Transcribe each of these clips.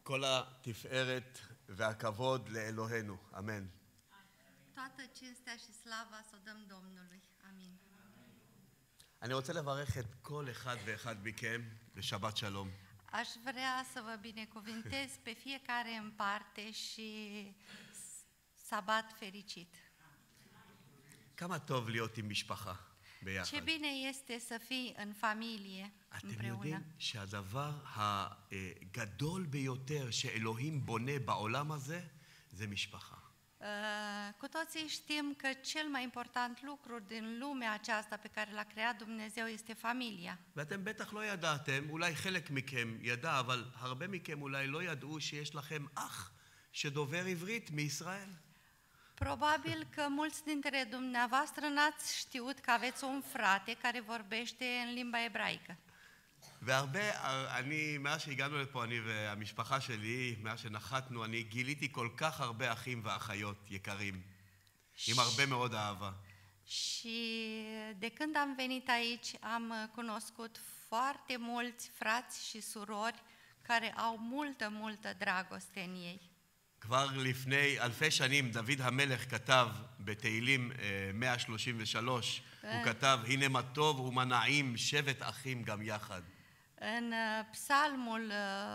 כל התפארת והכבוד לאלוהינו. אמן. Toată cinstea și slava să o dăm Domnului. Amin. אני רוצה לברך את כל אחד ואחד מכם בשבת שלום. Aș vrea să vă binecuvântez pe fiecare în parte și sabat fericit. כמה טוב להיות עם משפחה ביחד. Ce bine este să fii în familie אתם împreună. יודעים שהדבר הגדול ביותר שאלוהים בונה בעולם הזה זה משפחה. Cu toții știm că cel mai important lucru din lumea aceasta pe care l-a creat Dumnezeu este familia. ואתם בטח לא ידעתם, אולי חלק מכם ידע, אבל הרבה מכם אולי לא ידעו שיש לכם אח שדובר עברית מישראל. Probabil că mulți dintre dumneavoastră n-ați știut că aveți un frate care vorbește în limba ebraică. מאז שהגענו לפה, אני והמשפחה שלי, מאז שנחתנו, אני גיליתי כל כך הרבה אחים ואחיות יקרים, עם הרבה מאוד אהבה. Și de când am venit aici, am cunoscut foarte mulți frați și surori care au multă dragoste în ei. כבר לפני אלפי שנים דוד המלך כתב בתהילים 133, הוא כתב, הנה מה טוב ומה נעים שבת אחים גם יחד. În Psalmul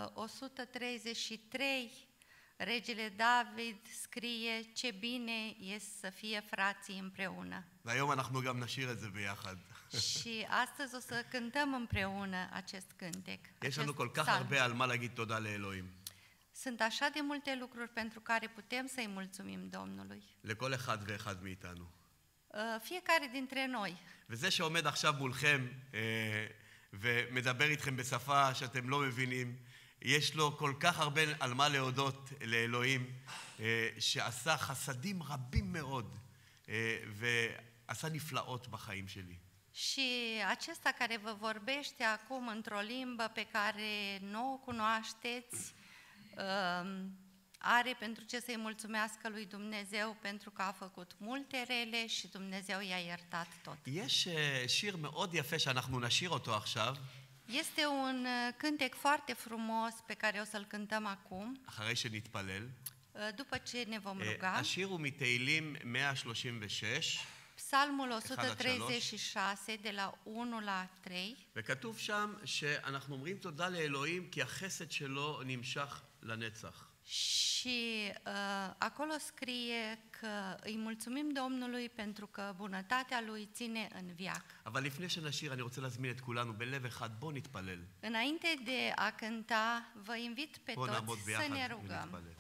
133, regele David scrie ce bine este să fie frații împreună. והיום אנחנו גם נשיר את זה ביחד. Și astăzi o să cântăm împreună acest cântec. יש לנו כל כך הרבה על מה להגיד תודה לאלוהים. Sunt așa de multe lucruri pentru care putem să-i mulțumim Domnului. לכל אחד ואחד מאיתנו. Fiecare dintre noi. וזה שעומד עכשיו מולכם ומדבר איתכם בשפה שאתם לא מבינים, יש לו כל כך הרבה על מה להודות לאלוהים, שעשה חסדים רבים מאוד ועשה נפלאות בחיים שלי. Și acesta care vă vorbește acum într-o limbă pe care nu o cunoașteți, are pentru ce să-i mulțumească lui Dumnezeu pentru că a făcut multe rele și Dumnezeu i-a iertat tot. יש שיר מאוד יפה שאנחנו נשיר אותו עכשיו. Este un cântec foarte frumos pe care o să-l cântăm acum, אחרי שנתפלל. după ce ne vom ruga. השיר הוא מתהילים 136. Psalmul 136 de la 1 la 3. וכתוב שם שאנחנו אומרים תודה לאלוהים כי החסד שלו נמשך לנצח. Și acolo scrie că îi mulțumim Domnului pentru că bunătatea lui ține în veac. אבל לפני שנשיר אני רוצה להזמין את כולנו בלב אחד, בוא נתפלל. Înainte de a cânta, vă invit pe בוא נעמוד toți să ne ביחד rugăm. ונתפלל.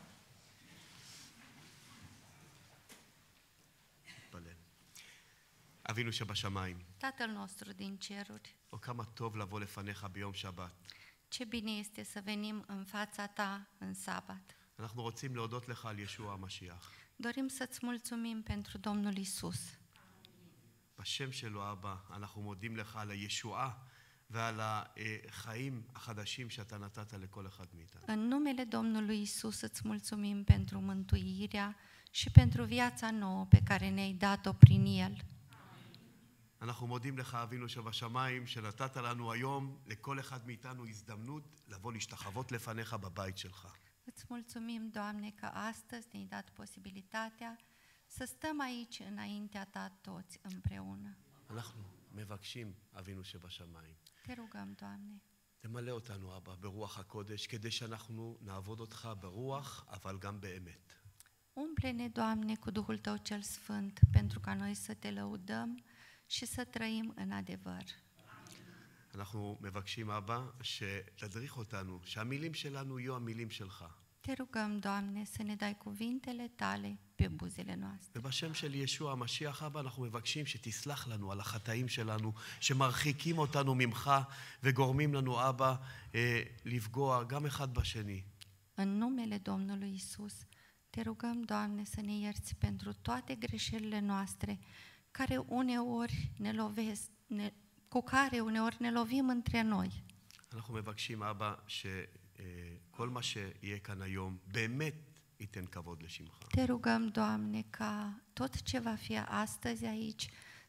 נתפלל. אבינו שבשמיים. Tatăl nostru din ceruri, או כמה טוב לבוא לפניך ביום שבת. ce bine este să venim în fața ta în sabat. אנחנו רוצים להודות לך על ישוע המשיח. Dorim să-ți mulțumim pentru Domnul Isus. בשם שלו אבא, אנחנו מודים לך על הישועה ועל החיים החדשים שאתה נתת לכל אחד מאיתנו. În numele Domnului Isus îți mulțumim pentru mântuirea și pentru viața nouă pe care ne-ai dat-o prin El. אנחנו מודים לך אבינו שבשמיים שנתת לנו היום לכל אחד מאיתנו הזדמנות לבוא להשתחוות לפניך בבית שלך. Îți mulțumim, Doamne, că astăzi ne-ai dat posibilitatea să stăm aici înaintea ta toți împreună. אנחנו מבקשים אבינו שבשמיים. Te rugăm, Doamne, תמלא אותנו אבא ברוח הקודש כדי שאנחנו נעבוד אותך ברוח אבל גם באמת. umple-ne, Doamne, cu Duhul Tău cel Sfânt, pentru ca noi să te lăudăm și să trăim în adevăr. אנחנו מבקשים אבא שתדריך אותנו, שהמילים שלנו יהיו המילים שלך. Te rugăm, Doamne, să ne dai cuvintele Tale pe buzele noastre. ובשם של ישוע המשיח אבא אנחנו מבקשים שתסלח לנו על החטאים שלנו שמרחיקים אותנו ממך וגורמים לנו אבא לפגוע גם אחד בשני. În numele Domnului Isus, te rugăm, Doamne, să ne ierți pentru toate greșelile noastre care uneori ne lovesc, cu care uneori ne lovim între noi. אנחנו מבקשים אבא שכל מה שיהיה כאן היום באמת ייתן כבוד לשמך. Te rugăm, Doamne, ca tot ce va fi astăzi aici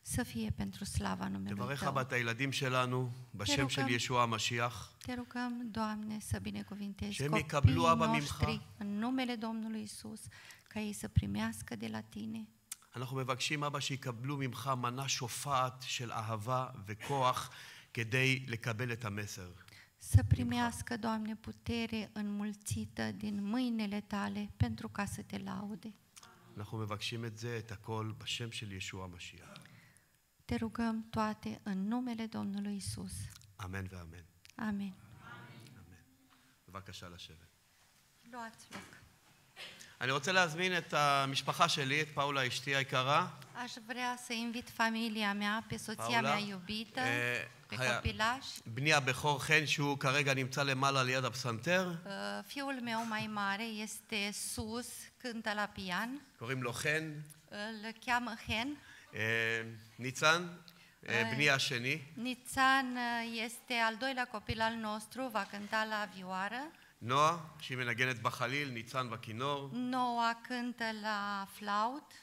să fie pentru slava numelui תברך Tău. אבא את הילדים שלנו בשם של ישוע המשיח, Te rugăm, Doamne, să binecuvintezi Shem copiii יקבלו, Abba, noștri ממך. în numele Domnului Isus, ca ei să primească de la Tine. אנחנו מבקשים אבא שיקבלו ממך מנה שופעת של אהבה וכוח כדי לקבל את המסר. Să primească, Doamne, putere înmulțită din mâinile Tale pentru ca să Te laude. אנחנו מבקשים את זה, את הכל, בשם של ישוע המשיח. Te rugăm toate în numele Domnului Isus. אמן ואמן. Amen. אמן. בבקשה לשבת. Luați loc. אני רוצה להזמין את המשפחה שלי, את פאולה אשתי היקרה. Aș vrea să invit familia mea, pe soția Paula, mea iubită, pe copilași. בני הבכור חן, שהוא כרגע נמצא למעלה ליד הפסנתר. Fiul meu mai mare este sus, cântă la pian, קוראים לו חן. îl cheamă Hen. ניצן, בני השני. Nițan este al doilea copil al nostru, va cânta la vioară. נועה, שהיא מנגנת בחליל, ניצן בכינור. Noa cântă la flaut.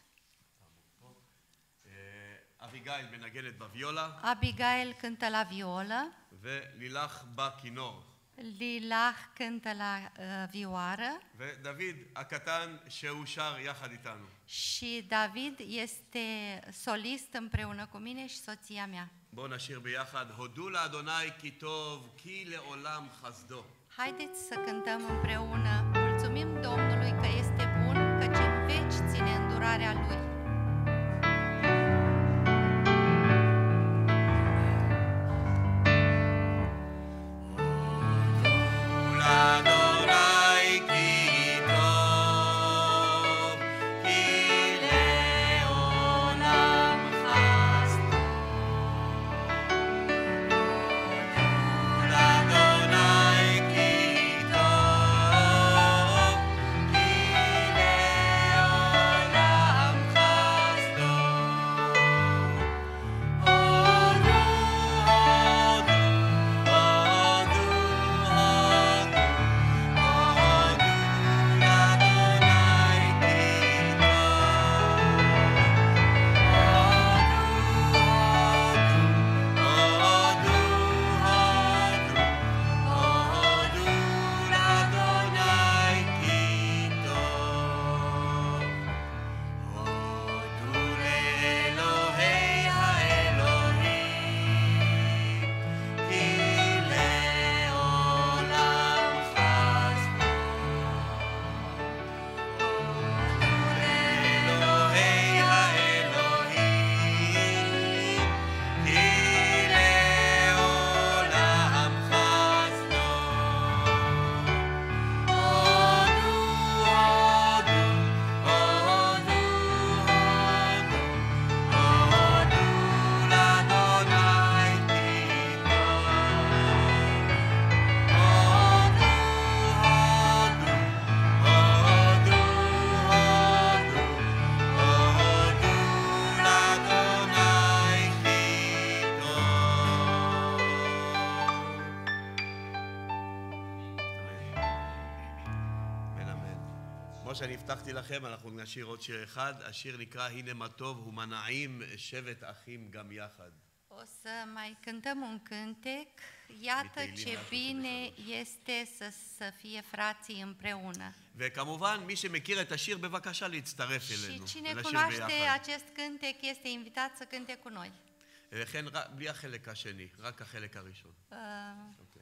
אביגיל מנגנת בוויולה. Abigail cântă la violă. ולילך בכינור. Lilah cântă la vioară. ודוד הקטן שהוא שר יחד איתנו. Și David este solist împreună cu mine și soția mea. בואו נשיר ביחד, הודו לאדוני כי טוב, כי לעולם חסדו. Haideți să cântăm împreună. Mulțumim Domnului că este bun, căci în veci ține îndurarea Lui. כמו שאני הבטחתי לכם, אנחנו נשיר עוד שיר אחד. השיר נקרא הנה מה טוב ומנעים שבת אחים גם יחד. O să mai cântăm un cântec. Iată ce bine este să fie frații împreună. וכמובן, מי שמכיר את השיר, בבקשה להצטרף אלינו. Și cine ולשיר cunoaște ביחד. acest cântec este invitat să cânte cu noi. לכן, בלי החלק השני, רק החלק הראשון. אוקיי.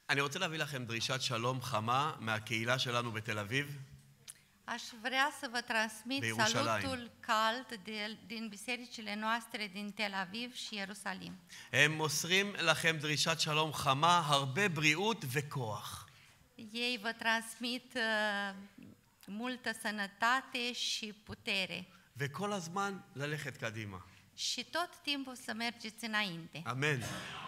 אני רוצה להביא לכם דרישת שלום חמה מהקהילה שלנו בתל אביב. Aș vrea să vă transmit בירושלים. salutul cald din bisericile noastre din Tel Aviv și Ierusalim. הם מוסרים לכם דרישת שלום חמה, הרבה בריאות וכוח. Ei vă transmit multă sănătate și putere וכל הזמן ללכת קדימה. și tot timpul să mergeți înainte. אמן. Amin.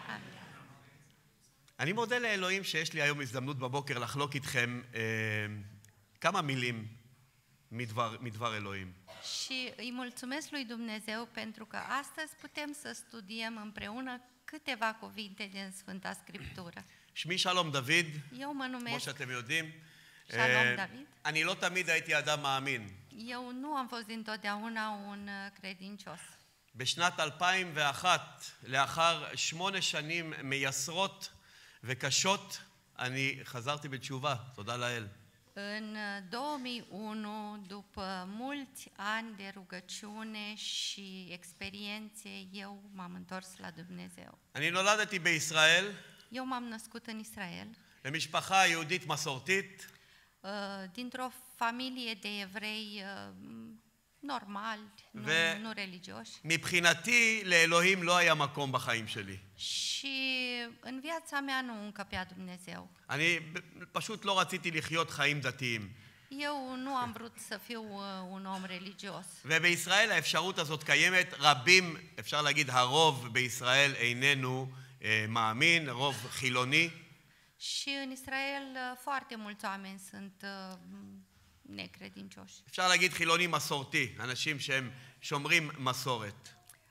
אני מודה לאלוהים שיש לי היום הזדמנות בבוקר לחלוק איתכם כמה מילים מדבר אלוהים. Și îi mulțumesc lui Dumnezeu pentru că astăzi putem să studiem împreună câteva cuvinte din Sfânta Scriptură. שמי שלום דוד, Eu mă כמו numesc שאתם יודעים. שלום דוד. אני לא תמיד הייתי אדם מאמין. Eu nu am fost dintotdeauna un credincios. בשנת 2001, לאחר 8 שנים מייסרות וקשות, אני חזרתי בתשובה, תודה לאל. În 2001, după mulți ani de rugăciune și experiențe, eu m-am întors la Dumnezeu. אני נולדתי בישראל, Eu m-am născut în Israel, למשפחה יהודית מסורתית, dintr-o familie de evrei normali, nu religioși. מבחינתי לאלוהים לא היה מקום בחיים שלי. Și în viața mea nu încăpea Dumnezeu. אני פשוט לא רציתי לחיות חיים דתיים. Eu nu am vrut să fiu un om religios. ובישראל האפשרות הזאת קיימת, רבים, אפשר להגיד הרוב בישראל איננו מאמין, רוב חילוני. Și în Israel foarte mulți oameni sunt necredincioși. אפשר להגיד חילוני מסורתי, אנשים שהם שומרים מסורת.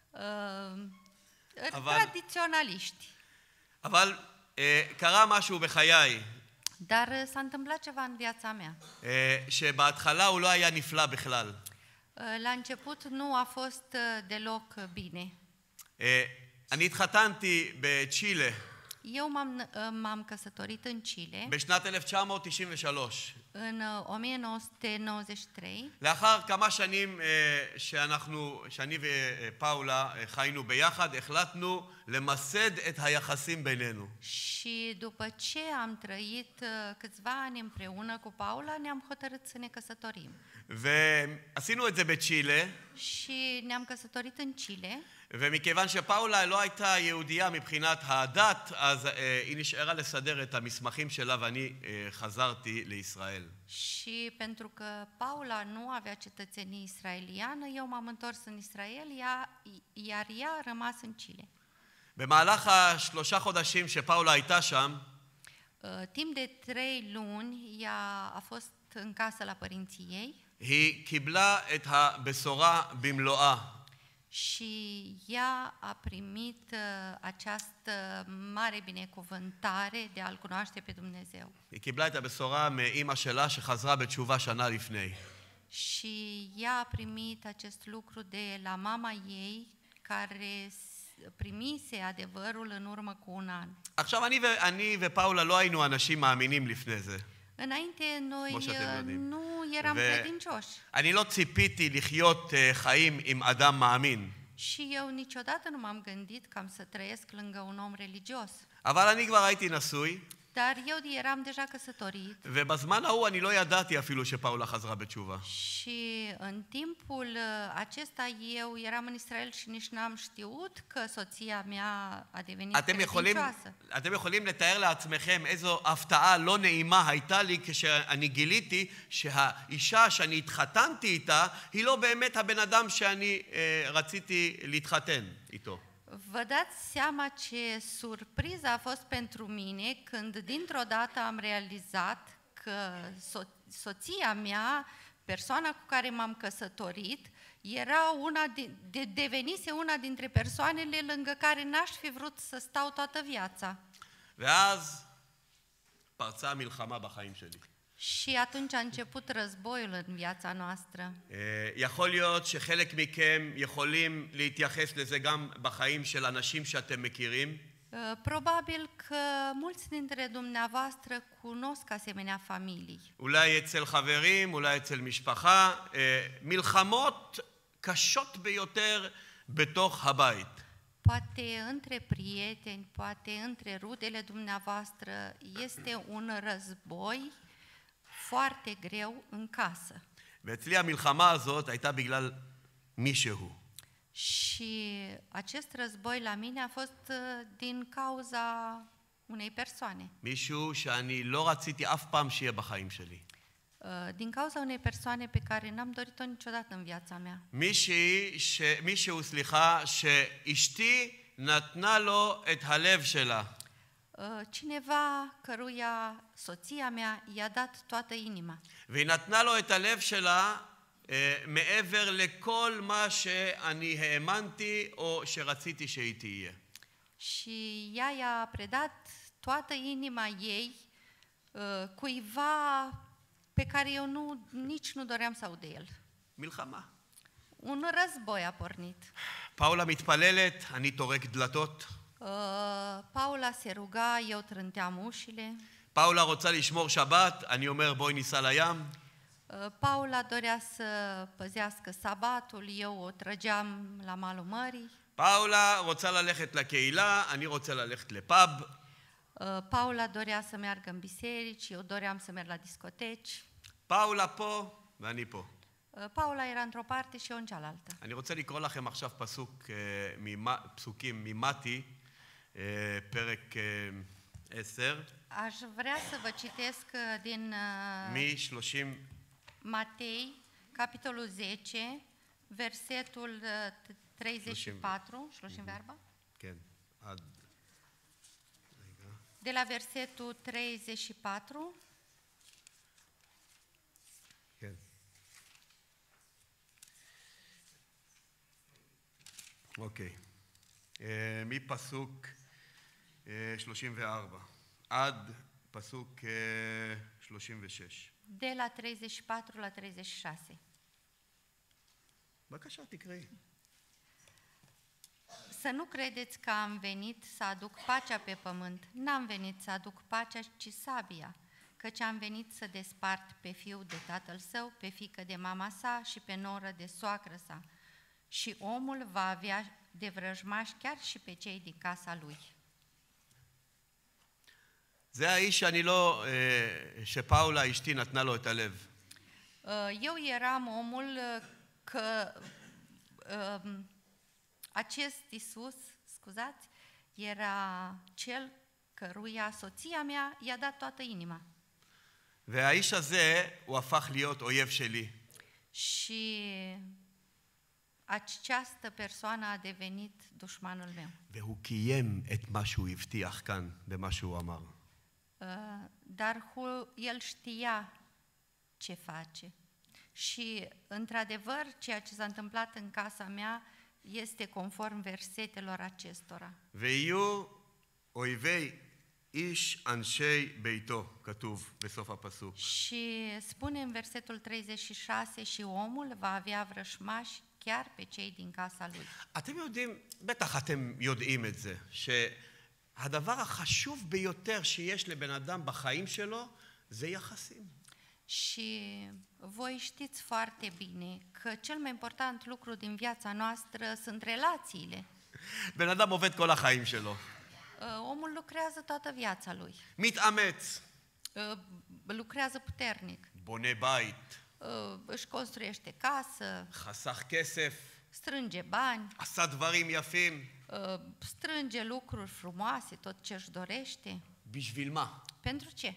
Tradiționaliști. אבל קרה משהו בחיי, Dar s-a întâmplat ceva în viața mea. שבהתחלה הוא לא היה נפלא בכלל. La început nu a fost deloc bine. אני התחתנתי בצ'ילה Eu m-am căsătorit în Chile בשנת 1993. în 1993. לאחר כמה שנים שאני ופאולה חיינו ביחד, החלטנו למסד את היחסים בינינו. Și după ce am trăit câțiva ani împreună cu Paula, ne-am hotărât să ne căsătorim. ועשינו את זה בצ'ילה. Și ne-am căsătorit în Chile. ומכיוון שפאולה לא הייתה יהודייה מבחינת הדת, אז היא נשארה לסדר את המסמכים שלה ואני חזרתי לישראל. Și pentru că Paula nu avea cetățenie israeliană, eu m-am întors în Israel, iar ea a rămas în Chile. במהלך השלושה חודשים שפאולה הייתה שם, Timp de 3 luni, ea a fost în casă la părinții ei היא קיבלה את הבשורה במלואה. și ea a primit această mare binecuvântare de a-L cunoaște pe Dumnezeu. היא קיבלה את הבשורה מאמא שלה שחזרה בתשובה שנה לפני. Și ea a primit acest lucru de la mama ei, care primise adevărul în urmă cu un an. עכשיו אני ופאולה לא היינו אנשים מאמינים לפני זה. Înainte noi כמו שאתם יודעים. nu eram credincioși. אני לא ציפיתי לחיות חיים עם אדם מאמין. Și eu niciodată nu m-am gândit că am să trăiesc lângă un om religios. אבל אני כבר הייתי נשוי. Dar eu eram deja căsătorit. ובזמן ההוא אני לא ידעתי אפילו שפאולה חזרה בתשובה. Și în timpul acesta eu eram în Israel și nici n-am știut că soția mea a devenit credincioasă. אתם יכולים לתאר לעצמכם איזו הפתעה לא נעימה הייתה לי כשאני גיליתי שהאישה שאני התחתנתי איתה היא לא באמת הבן אדם שאני רציתי להתחתן איתו. Vă dați seama ce surpriză a fost pentru mine când dintr-o dată am realizat că soția mea, persoana cu care m-am căsătorit, era devenise una dintre persoanele lângă care n-aș fi vrut să stau toată viața. ואז פרצה המלחמה בחיים שלי. Și atunci a început războiul în viața noastră. יכול להיות שחלק מכם יכולים להתייחס לזה גם בחיים של אנשים שאתם מכירים. Probabil că mulți dintre dumneavoastră cunosc asemenea familii. אולי אצל חברים, אולי אצל משפחה, מלחמות קשות ביותר בתוך הבית. Poate între prieteni, poate între rudele dumneavoastră, este un război foarte greu în casă. ואצלי המלחמה הזאת הייתה בגלל מישהו. Și acest război la mine a fost din cauza unei persoane. מישהו שאני לא רציתי אף פעם שיהיה בחיים שלי. Din cauza unei persoane pe care n-am dorit-o niciodată în viața mea. מישהו, סליחה, שאשתי נתנה לו את הלב שלה. Cineva căruia soția mea i-a dat toată inima. והיא נתנה לו את הלב שלה מעבר לכל מה שאני האמנתי או שרציתי שהיא תהיה. Și ea i-a predat toată inima ei cuiva pe care eu nici nu doream să aud de el. מלחמה. Un război a pornit. פאולה מתפללת, אני טורק דלתות. Paula se ruga, eu trânteam ușile. פאולה רוצה לשמור שבת, אני אומר בואי ניסע לים. Paula dorea să păzească sabatul, eu o trăgeam la malul mării. פאולה רוצה ללכת לקהילה, אני רוצה ללכת לפאב. Paula dorea să meargă în biserici, eu doream să merg la discoteci. פאולה פה ואני פה. Paula era într-o parte și eu în cealaltă. אני רוצה לקרוא לכם עכשיו פסוקים ממתי, פרק 10. Aș vrea să vă citesc din מ-30. Matei, capitolul 10, versetul 34, 34? כן, עד... De la versetul 34, כן. אוקיי. מפסוק 34 עד פסוק 36. de la 34 la 36. בבקשה, תקראי. Să nu credeți că am venit să aduc pacea pe pământ. N-am venit să aduc pacea, ci sabia, căci am venit să despart pe fiul de tatăl său, pe fiică de mama sa și pe noră de soacră sa. Și omul va avea de vrăjmași chiar și pe cei din casa lui. זה האיש שפאולה אשתי נתנה לו את הלב. Eu eram omul că acest Iisus, scuzați, era cel căruia soția mea i-a dat toată inima. והאיש הזה הוא הפך להיות אויב שלי. Și această persoană a devenit dușmanul meu. והוא קיים את מה שהוא הבטיח כאן במה שהוא אמר. Dar el știa ce face. Și, într-adevăr, ceea ce s-a întâmplat în casa mea este conform versetelor acestora. ויהיו אויבי איש אנשי ביתו, כתוב בסוף הפסוק. Și spune în versetul 36, și omul va avea vrășmași chiar pe cei din casa lui. אתם יודעים, בטח אתם יודעים את זה, שהדבר החשוב ביותר שיש לבן אדם בחיים שלו זה יחסים. Și voi știți foarte bine că cel mai important lucru din viața noastră sunt relațiile. בן אדם עובד כל החיים שלו. Omul lucrează toată viața lui. מתאמץ. Lucrează puternic. בונה בית. Își construiește casă. חסך כסף. Strânge bani. עשה דברים יפים. Strânge lucruri frumoase, tot ce își dorește. בשביל מה? Pentru ce?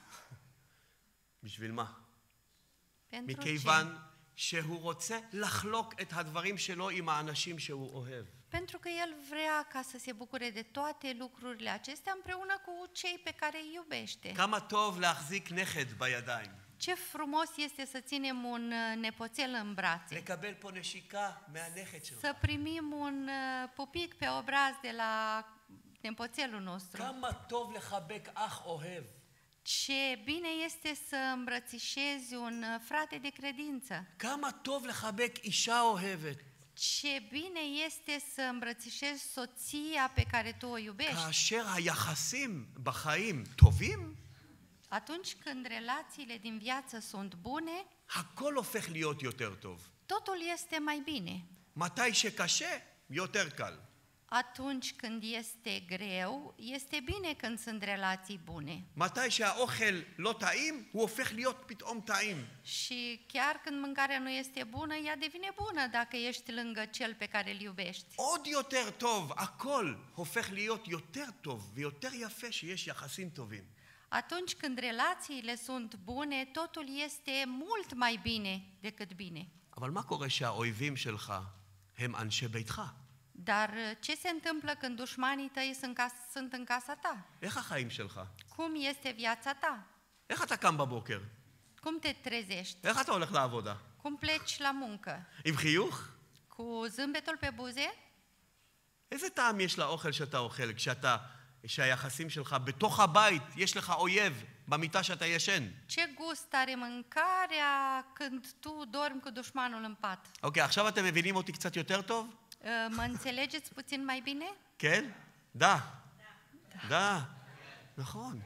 בשביל מה? Pentru מכיוון שהוא רוצה לחלוק את הדברים שלו עם האנשים שהוא אוהב. Pentru că el vrea ca să se bucure de toate lucrurile acestea împreună cu cei pe care îi iubește. כמה טוב להחזיק נכד בידיים. Ce frumos este să ținem un nepoțel în brațe. לקבל פה נשיקה מהנכד שלו. Să primim un pupic pe obraz de la nepoțelul nostru. כמה טוב לחבק אח אוהב. Ce bine este să îmbrățișezi un frate de credință. כמה טוב לחבק אישה אוהבת. Ce bine este să îmbrățișezi soția pe care tu o iubești. כאשר היחסים בחיים טובים, Atunci când relațiile din viață sunt bune, הכל הופך להיות יותר טוב. totul este mai bine. מתי שקשה, יותר קל. Atunci când este greu, este bine când sunt relații bune. מתי שהאוכל לא טעים, הוא הופך להיות פתאום טעים. Și chiar când mâncarea nu este bună, ea devine bună dacă ești lângă cel pe care îl iubești. עוד יותר טוב, הכל הופך להיות יותר טוב ויותר יפה שיש יחסים טובים. Atunci când relațiile sunt bune, totul este mult mai bine decât bine. אבל מה קורה שהאויבים שלך הם אנשי ביתך? Dar ce se întâmplă când dușmanii tăi sunt în casa ta? איך החיים שלך? Cum este viața ta? איך אתה קם בבוקר? Cum te trezești? איך אתה הולך לעבודה? Cum pleci la muncă? עם חיוך? Cu zâmbetul pe buze? איזה טעם יש לאוכל שאתה אוכל כשהיחסים שלך בתוך הבית, יש לך אויב במיטה שאתה ישן? Ce gust are mâncarea când tu dormi cu dușmanul în pat? אוקיי, עכשיו אתם מבינים אותי קצת יותר טוב? Mă înțelegeți puțin mai bine? כן? da. da. נכון.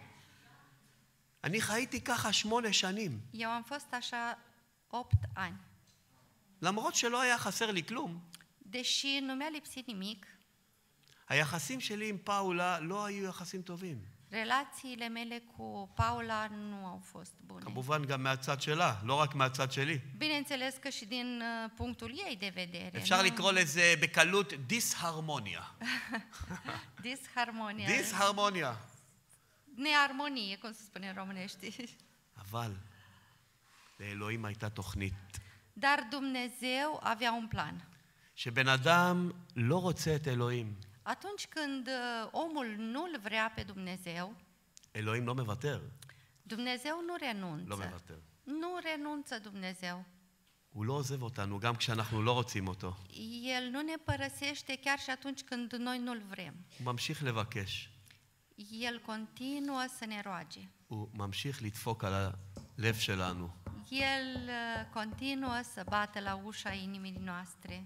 אני חייתי ככה 8 שנים. Eu am fost așa 8 ani. למרות שלא היה חסר לי כלום, Deși nu mi-a lipsit nimic, היחסים שלי עם פאולה לא היו יחסים טובים. relațiile mele cu Paula nu au fost bune. כמובן גם מהצד שלה, לא רק מהצד שלי. Bineînțeles că și din punctul ei de vedere. אפשר לקרוא לזה בקלות דיסהרמוניה. Disharmonia. דיסהרמוניה. Nearmonie, cum se spune în românește. אבל לאלוהים הייתה תוכנית. Dar Dumnezeu avea un plan. שבן אדם לא רוצה את אלוהים. Atunci când omul nu-l vrea pe Dumnezeu, אלוהים לא מוותר. Dumnezeu nu לא renunță. מוותר. Nu renunță Dumnezeu. הוא לא עוזב אותנו, גם כשאנחנו לא רוצים אותו. El nu ne părăsește chiar și atunci când noi nu-l vrem. הוא ממשיך לבקש. El continuă să ne roage. הוא ממשיך לדפוק על הלב שלנו. El continuă să bată la ușa inimii noastre.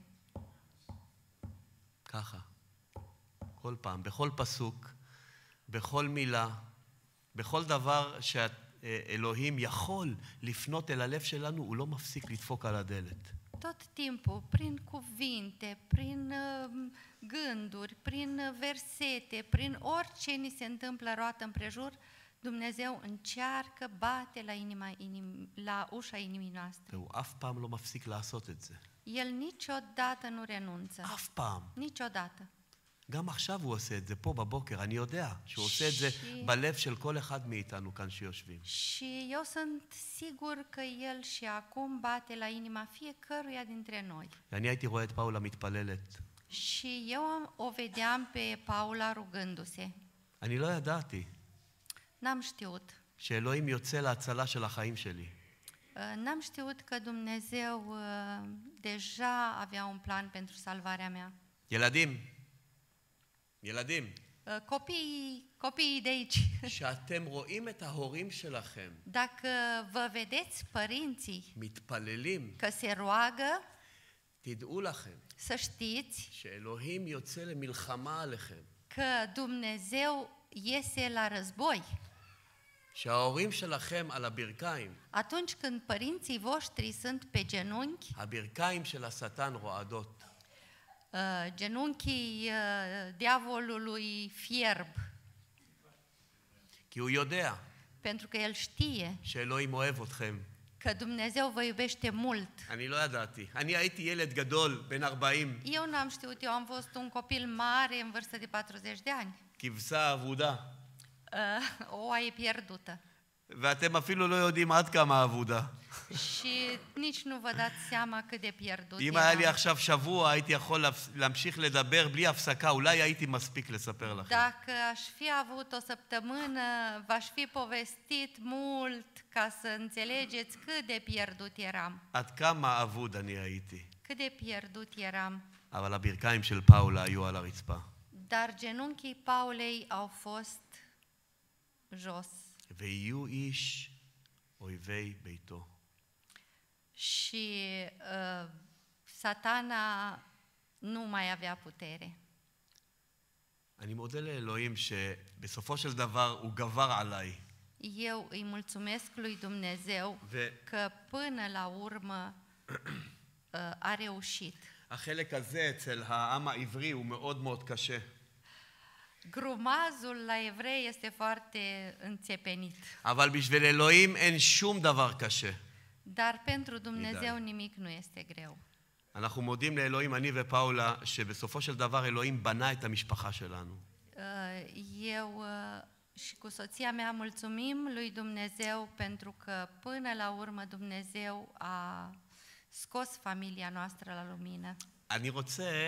ככה. כל פעם, בכל פסוק, בכל מילה, בכל דבר שאלוהים יכול לפנות אל הלב שלנו, הוא לא מפסיק לדפוק על הדלת. Tot timpul, prin cuvinte, prin gânduri, prin versete, prin orice ni se întâmplă roată împrejur, Dumnezeu încearcă, bate la ușa inimii noastre. והוא אף פעם לא מפסיק לעשות את זה. El niciodată nu renunță. אף פעם. Niciodată. גם עכשיו הוא עושה את זה פה בבוקר, אני יודע שהוא עושה את זה בלב של כל אחד מאיתנו כאן שיושבים. Și eu sunt sigur că El și acum bate la inima fiecăruia dintre noi. ואני הייתי רואה את פאולה מתפללת. Și eu o vedeam pe Paula rugându-se. אני לא ידעתי N-am știut. שאלוהים יוצא להצלה של החיים שלי. N-am știut că Dumnezeu deja avea un plan pentru salvarea mea. ילדים, Copiii de aici. שאתם רואים את ההורים שלכם Dacă vă vedeți părinții מתפללים, că se roagă, תדעו לכם să știți שאלוהים יוצא למלחמה עליכם. că Dumnezeu iese la război. שההורים שלכם על הברכיים, Atunci când părinții voștri sunt pe genunchi, הברכיים של השטן רועדות. genunchii diavolului fierb, כי הוא יודע pentru că el știe שאלוהים אוהב אתכם. că Dumnezeu vă iubește mult. אני לא ידעתי. אני הייתי ילד גדול, בן 40, Eu n-am știut, eu am fost un copil mare în vârstă de 40 de ani. כבשה אבודה. O oaie pierdută. ואתם אפילו לא יודעים עד כמה אבודה. Și nici nu vă dați seama cât de pierdut אם היה לי eram. עכשיו שבוע, הייתי יכול להמשיך לדבר bלי הפסקה, אולי הייתי מספיק לספר לכם. Dacă aș fi avut o săptămână, v-aș fi povestit mult ca să înțelegeți cât de pierdut eram. עד כמה אבוד אני הייתי. Cât de pierdut eram. אבל הברכיים של פאולה היו על הרצפה. Dar genunchii Paulei au fost jos. ויהיו איש אויבי ביתו. Și Satana nu mai avea putere. אני מודה לאלוהים שבסופו של דבר הוא גבר עליי. Eu îi mulțumesc lui Dumnezeu că până la urmă a reușit. החלק הזה אצל העם העברי הוא מאוד מאוד קשה. Grumazul la evrei este foarte înțepenit. אבל בשביל אלוהים אין שום דבר קשה. Dar pentru Dumnezeu nimic nu este greu. אנחנו מודים לאלוהים, אני ופאולה, שבסופו של דבר אלוהים בנה את המשפחה שלנו. Eu și cu soția mea mulțumim lui Dumnezeu pentru că până la urmă Dumnezeu a scos familia noastră la lumină. אני רוצה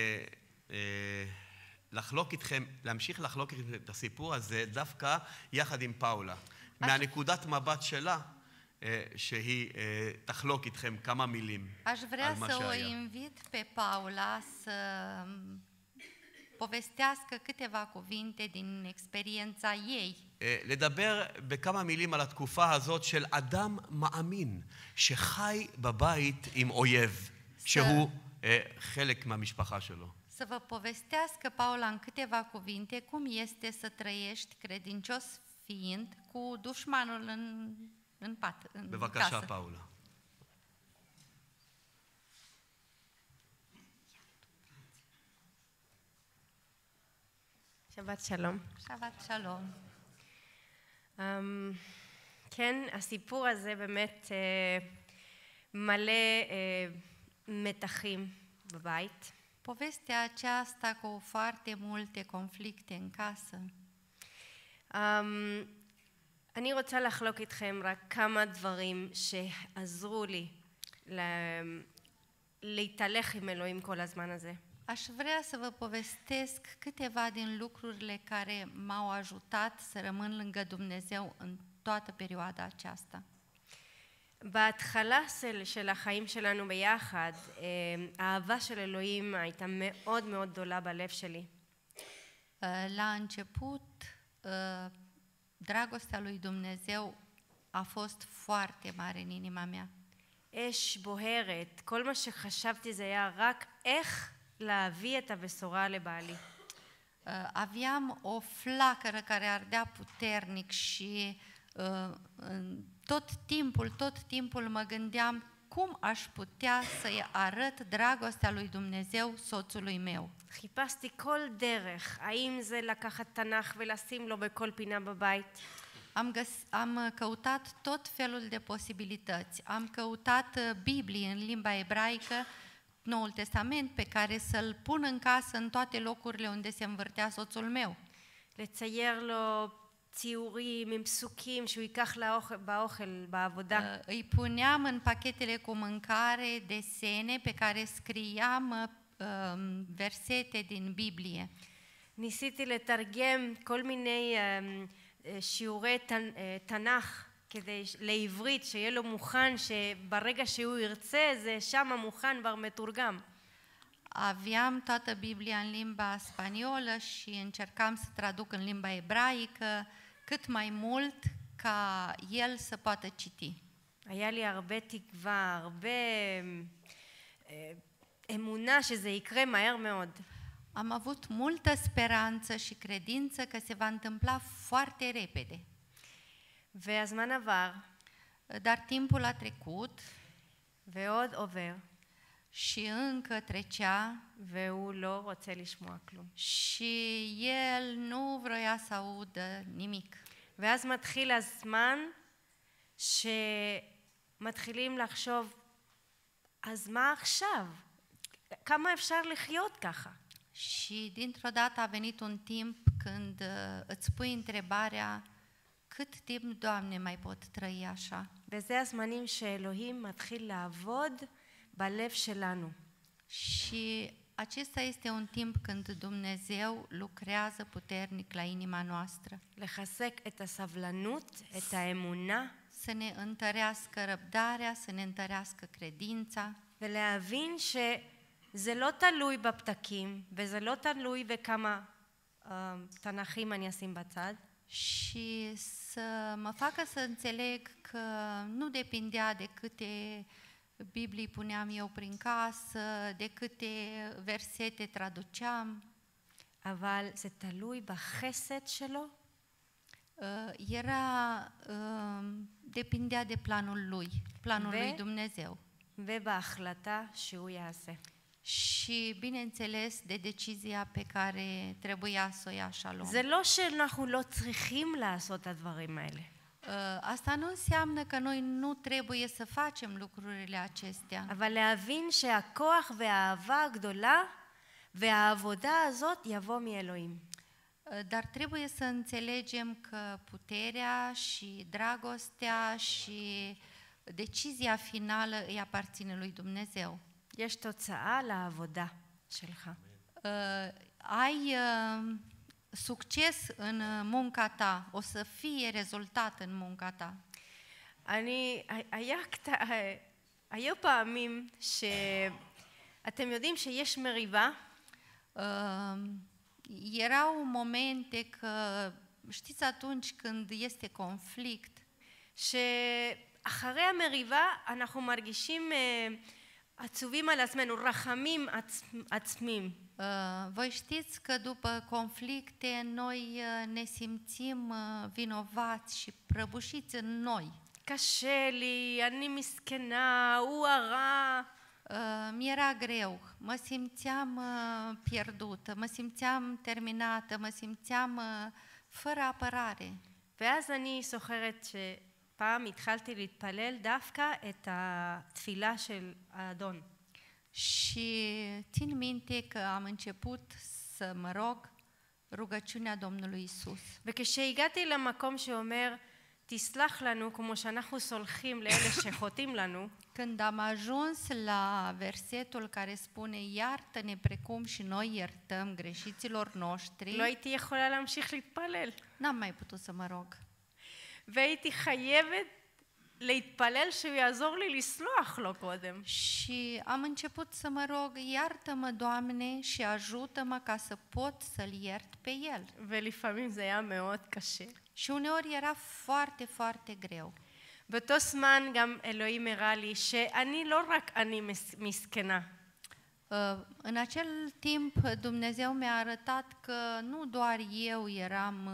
לחלוק איתכם, להמשיך לחלוק איתכם את הסיפור הזה דווקא יחד עם פאולה. מהנקודת מבט שלה, שהיא תחלוק איתכם כמה מילים Aș vrea על מה să o שהיה. invit pe Paula să povestească câteva cuvinte din experiența ei. לדבר בכמה מילים על התקופה הזאת של אדם מאמין שחי בבית עם אויב, שהוא חלק מהמשפחה שלו. Să vă povestească, Paula, în câteva cuvinte, cum este să trăiești credincios fiind cu dușmanul în pat, în בבקשה, casă. פאולה. שבת שלום. Shabbat shalom. כן, הסיפור הזה באמת מלא מתחים בבית. Povestea aceasta cu foarte multe conflicte în casă. אני רוצה לחלוק איתכם רק כמה דברים שעזרו לי להתהלך עם אלוהים כל הזמן הזה. Aș vrea să vă povestesc câteva din lucrurile care m-au ajutat să rămân lângă Dumnezeu în toată perioada aceasta. בהתחלה של החיים שלנו ביחד, האהבה של אלוהים הייתה מאוד מאוד גדולה בלב שלי. La început, dragostea lui Dumnezeu a fost foarte mare în inima mea. אש בוערת, כל מה שחשבתי זה היה רק איך להביא את הבשורה לבעלי. Aveam o flacără care ardea puternic și tot timpul mă gândeam cum aș putea să-i arăt dragostea lui Dumnezeu soțului meu. חיפשתי כל דרך, האם זה לקחת תנ"ך ולשים לו בכל פינה בבית? Am căutat tot felul de posibilități. Am căutat Biblie în limba ebraică, Noul Testament, pe care să-l pun în casă în toate locurile unde se învârtea soțul meu. לצייר לו ציורים עם פסוקים שהוא ייקח באוכל, בעבודה. Îi puneam în pachetele cu mâncare desene pe care scriam versete din Biblie. ניסיתי לתרגם כל מיני שיעורי תנ"ך כדי לעברית, שיהיה לו מוכן, שברגע שהוא ירצה זה שם מוכן כבר מתורגם. Aveam toată Biblia în limba spaniolă și încercam să traduc în limba ebraică cât mai mult ca el să poată citi. היה לי הרבה תקווה, הרבה אמונה שזה יקרה מהר מאוד. Am avut multă speranță și credință că se va întâmpla foarte repede. והזמן עבר. Dar timpul a trecut ועוד עובר. și încă trecea והוא לא רוצה לשמוע כלום. și el nu vroia să audă nimic. ואז מתחיל הזמן שמתחילים לחשוב, אז מה עכשיו? כמה אפשר לחיות ככה? Și dintr-o dată a venit un timp când îți pui întrebarea, cât timp, Doamne, mai pot trăi așa? וזה הזמנים שאלוהים מתחיל לעבוד בלב שלנו. Și acesta este un timp când Dumnezeu lucrează puternic la inima noastră. לחזק את הסבלנות, את האמונה, Să ne întărească răbdarea, să ne întărească credința ולהבין שזה לא תלוי בפתקים, וזה לא תלוי בכמה תנ"כים אני אשים בצד. și să mă facă să înțeleg că nu depindea de câte Biblii puneam eu prin casă, de câte versete traduceam. אבל זה תלוי בחסד שלו. Depindea de planul lui Dumnezeu. ובהחלטה שהוא יעשה. și, bineînțeles, de decizia pe care trebuia să o ia Shalom. זה לא שאנחנו לא צריכים לעשות את הדברים האלה. Asta nu înseamnă că noi nu trebuie să facem lucrurile acestea, אבל להבין שהכוח והאהבה הגדולה והעבודה הזאת יבוא מאלוהים. dar trebuie să înțelegem că puterea și dragostea și decizia finală îi aparține lui Dumnezeu. יש תוצאה לעבודה שלך. Ai succes în munca ta, o să fie rezultat în munca ta. היו פעמים שאתם יודעים שיש מריבה, erau momente că, știți, atunci când este conflict, שאחרי המריבה אנחנו מרגישים עצובים על עצמנו, רחמים עצמיים. Voi știți că după conflicte noi ne simțim vinovați și prăbușiți în noi. קשה לי, אני מסכנה, הוא הרע. Mi-era greu, mă simțeam pierdută, mă simțeam terminată, mă simțeam fără apărare. ואז אני זוכרת שפעם התחלתי להתפלל דווקא את התפילה של האדון. Și țin minte că am început să mă rog rugăciunea Domnului Isus. וכשהגעתי למקום שאומר, תסלח לנו כמו שאנחנו סולחים לאלה שחוטאים לנו, Când am ajuns la versetul care spune iartă-ne precum și noi iertăm greșiților noștri, לא הייתי יכולה להמשיך להתפלל. n-am mai putut să mă rog. והייתי חייבת להתפלל שהוא יעזור לי לסלוח לו קודם. Și am început să mă rog, iartă-mă, Doamne, și ajută-mă ca să pot să-l iert pe el. ולפעמים זה היה מאוד קשה. Și uneori era foarte, foarte greu. באותו זמן גם אלוהים הראה לי שאני לא רק אני מסכנה. În acel timp Dumnezeu mi-a arătat că nu doar eu eram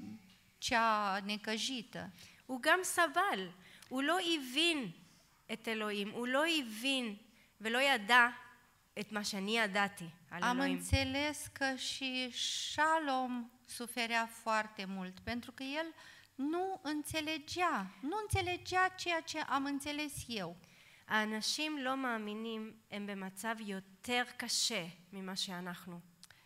cea necăjită. הוא גם סבל, הוא לא הבין את אלוהים, הוא לא הבין ולא ידע את מה שאני ידעתי על Am אלוהים. înțeles că și Shalom suferea foarte mult, pentru că el nu înțelegea ceea ce am înțeles eu. האנשים לא מאמינים הם במצב יותר קשה ממה שאנחנו.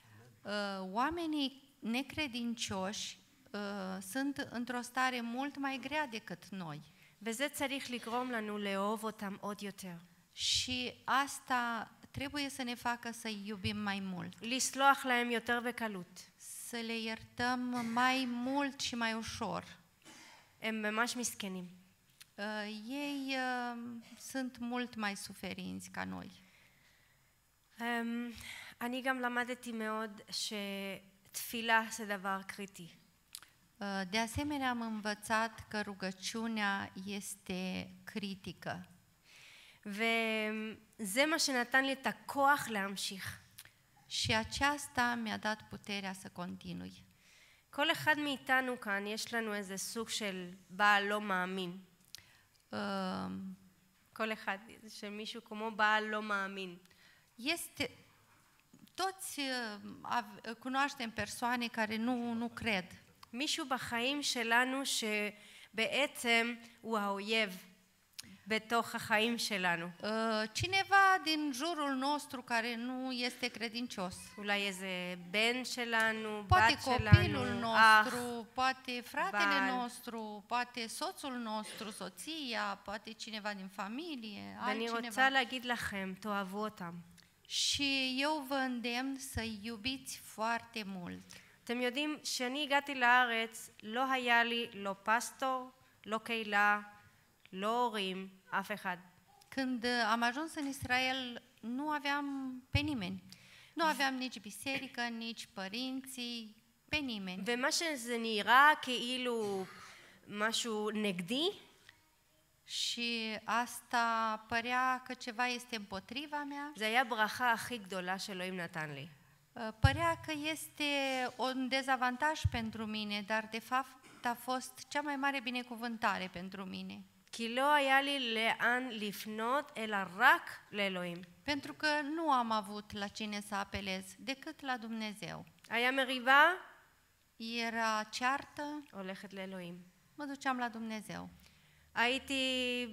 Oamenii necredincioși sunt într-o stare mult mai grea decât noi. וזה צריך לגרום לנו לאהוב אותם עוד יותר. Și asta trebuie să ne facă să-i iubim mai mult. לסלוח להם יותר בקלות. Să le iertăm mai mult și mai ușor. הם ממש מסכנים. Ei sunt mult mai suferinți ca noi. אני גם למדתי מאוד שתפילה זה דבר קריטי. De asemenea, am învățat că rugăciunea este critică. וזה מה שנתן לי את הכוח להמשיך. Și aceasta mi-a dat puterea să continui. כל אחד מאיתנו כאן יש לנו איזה סוג של בעל לא מאמין. כל אחד, של מישהו כמו בעל לא מאמין. Toți cunoaștem persoane care nu cred. מישהו בחיים שלנו שבעצם הוא האויב בתוך החיים שלנו. Cineva din jurul nostru care nu este credincios. אולי איזה בן שלנו, poate בת copilul שלנו, nostru, poate fratele Bal. nostru, poate soțul nostru, soția, poate cineva din familie, ואני altcineva. רוצה להגיד לכם, תאהבו אותם. Și eu vă îndemn să iubiți foarte mult. אתם יודעים, כשאני הגעתי לארץ, לא היה לי לא פסטור, לא קהילה, לא הורים, אף אחד. Când am ajuns în Israel, nu aveam pe nimeni. Nu aveam nici biserică, nici părinții, pe nimeni. ומה שזה נראה כאילו משהו נגדי, Și asta părea că ceva este împotriva mea. זה היה ברכה הכי גדולה שאלוהים נתן לי. Părea că este un dezavantaj pentru mine, dar de fapt a fost cea mai mare binecuvântare pentru mine. כי לא היה לי לאן לפנות אלא רק לאלוהים. Pentru că nu am avut la cine să apelez decât la Dumnezeu. היה מריבה, Era ceartă, הולכת לאלוהים. mă duceam la Dumnezeu. הייתי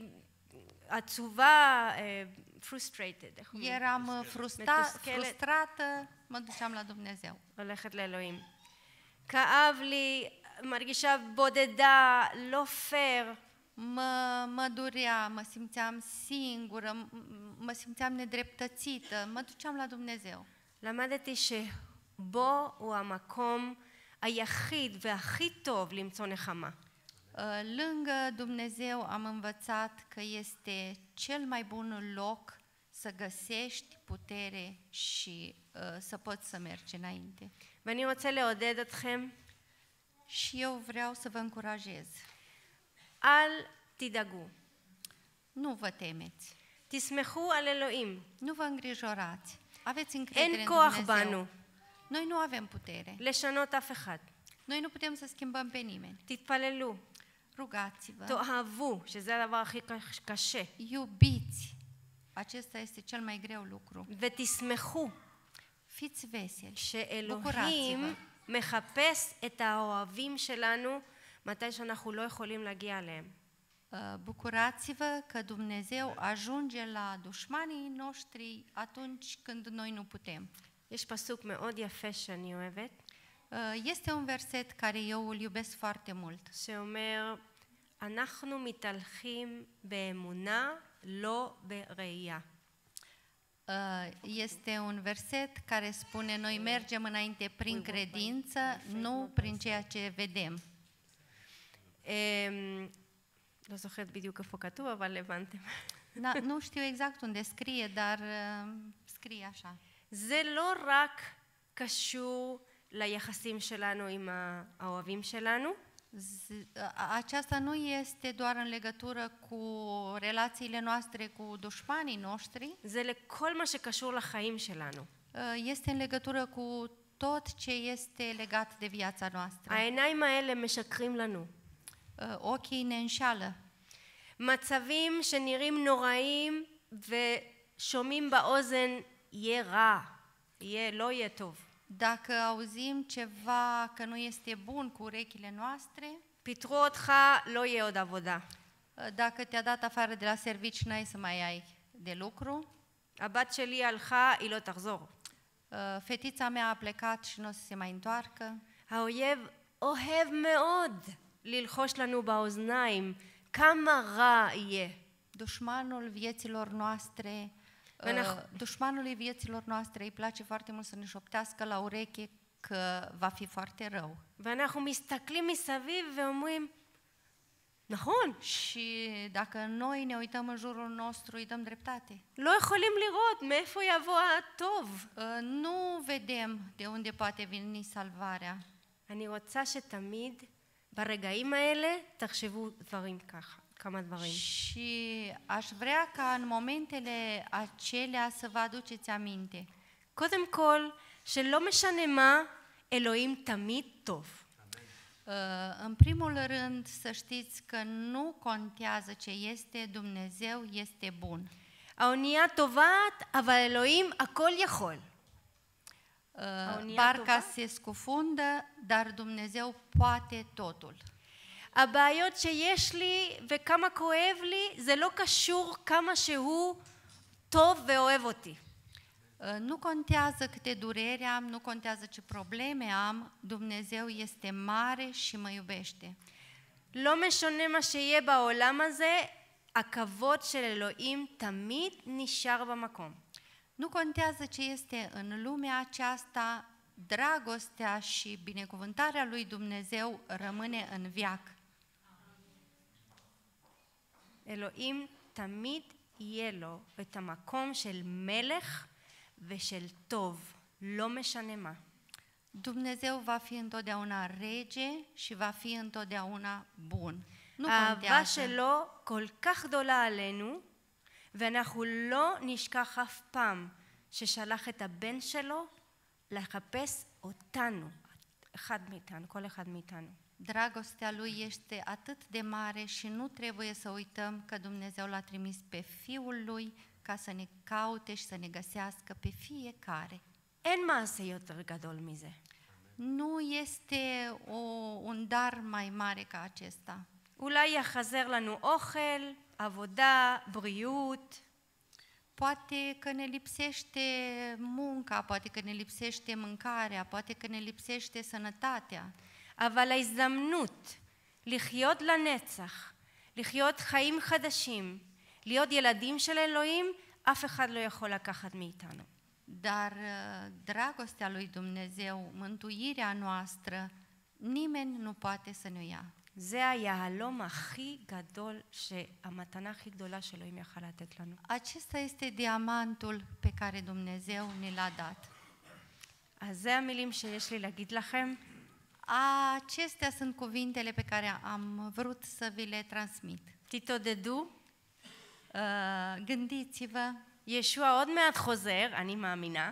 עצובה, frustrated. איך אומרים? Eram מתוסכלת. frustrată, mă duceam la Dumnezeu. הולכת לאלוהים. כאב לי, מרגישה בודדה, לא פייר. Mă durea, mă simțeam singură, mă simțeam nedreptățită, mă duceam la Dumnezeu. למדתי שבו הוא המקום היחיד והכי טוב למצוא נחמה. Lângă Dumnezeu am învățat că este cel mai bun loc să găsești putere și să poți să mergi înainte. ואני רוצה לעודד אתכם, Și eu vreau să vă încurajez. אל תדאגו. Nu vă temeți, תסמכו על אלוהים. nu vă îngrijorați, aveți încredere אין în כוח Dumnezeu. בנו Noi nu avem putere, לשנות אף אחד. noi nu putem să schimbăm pe nimeni. תתפללו, Rugați-vă, תאהבו, שזה הדבר הכי קשה, iubiți, acesta este cel mai greu lucru. ותשמחו Fiți veseli, שאלוהים מחפש את האוהבים שלנו מתי שאנחנו לא יכולים להגיע אליהם. bucurați-vă că Dumnezeu ajunge la dușmanii noștri atunci când noi nu putem. יש פסוק מאוד יפה שאני אוהבת, Este un verset care eu îl iubesc foarte mult. שאומר, אנחנו מתהלכים באמונה, לא בראייה. Este un verset care spune: noi mergem înainte prin credință, nu prin ceea ce vedem. לא זוכרת בדיוק איפה כתוב, אבל הבנתם. Nu știu exact unde scrie, dar scrie așa. זה לא רק קשור ליחסים שלנו עם האוהבים שלנו, Aceasta nu este doar în legătură cu relațiile noastre cu dușmanii noștri, זה לכל מה שקשור לחיים שלנו. este în legătură cu tot ce este legat de viața noastră. העיניים האלה משקרים לנו. Ochii ne înșală. מצבים שנראים נוראים ושומעים באוזן יהיה רע, לא יהיה טוב. Dacă auzim ceva că nu este bun cu urechile noastre, פיטרו אותך, לא יהיה עוד עבודה. dacă te-a dat afară de la servici, n-ai să mai ai de lucru. הבת שלי הלכה, היא לא תחזור. Fetița mea a plecat și nu o să se mai întoarcă. האויב אוהב מאוד ללחוש לנו באוזניים כמה רע יהיה. Dușmanul vieților noastre, dușmanului vieților noastre îi place foarte mult să ne șoptească la ureche că va fi foarte rău. ואנחנו מסתכלים מסביב ואומרים, נכון, Și dacă noi ne uităm în jurul nostru, îi dăm dreptate. לא יכולים לראות מאיפה יבוא הטוב. Nu vedem de unde poate veni salvarea. אני רוצה שתמיד ברגעים האלה תחשבו דברים ככה, כמה דברים. Și aș vrea ca în momentele acelea să vă aduceți aminte. קודם כל, שלא משנה מה, אלוהים תמיד טוב. În primul rând să știți că nu contează ce este, Dumnezeu este bun. האונייה טובעת, אבל אלוהים הכל יכול. Barca se scufundă, dar Dumnezeu poate totul. הבעיות שיש לי וכמה כואב לי, זה לא קשור כמה שהוא טוב ואוהב אותי. Nu contează câte dureri am, nu contează ce probleme am, Dumnezeu este mare și mă iubește. לא משנה מה שיהיה בעולם הזה, הכבוד של אלוהים תמיד נשאר במקום. Nu contează ce este în lumea aceasta, dragostea și binecuvântarea lui Dumnezeu rămâne în veac. אלוהים תמיד יהיה לו את המקום של מלך ושל טוב, לא משנה מה. Dumnezeu va fi întotdeauna rege și va fi întotdeauna bun. Nu האהבה contează. שלו כל כך גדולה עלינו, ואנחנו לא נשכח אף פעם ששלח את הבן שלו לחפש אותנו, אחד מאיתנו, כל אחד מאיתנו. Dragostea lui este atât de mare și nu trebuie să uităm că Dumnezeu l-a trimis pe Fiul lui ca să ne caute și să ne găsească pe fiecare. אין מעשה יותר גדול מזה. Nu este un dar mai mare ca acesta. אולי יחזר לנו אוכל, עבודה, בריאות, Poate că ne lipsește munca, poate că ne lipsește mâncarea, poate că ne lipsește sănătatea. אבל ההזדמנות לחיות לנצח, לחיות חיים חדשים, להיות ילדים של אלוהים, אף אחד לא יכול לקחת מאיתנו. Dar dragostea lui Dumnezeu, mântuirea noastră, nimeni nu poate să ne ia. זה היהלום הכי גדול, המתנה הכי גדולה שאלוהים יכל לתת לנו. Acesta este diamantul pe care Dumnezeu ne l-a dat. אז זה המילים שיש לי להגיד לכם. Acestea sunt cuvintele pe care am vrut să vi le transmit. תתעודדו. Gândiți-vă. ישוע עוד מעט חוזר, אני מאמינה.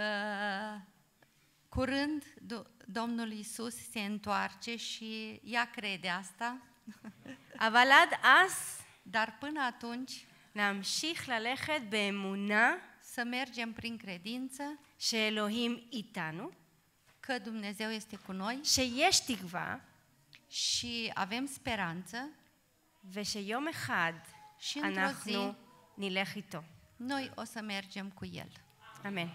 Curând Domnul Iisus se întoarce și ea crede asta. אבל עד אז, dar până atunci, נמשיך ללכת באמונה, să mergem prin credință, שאלוהים איתנו, că Dumnezeu este cu noi, שיש תקווה, și avem speranță, ושיום אחד și într-o zi אנחנו נלך איתו. noi o să mergem cu El. אמן.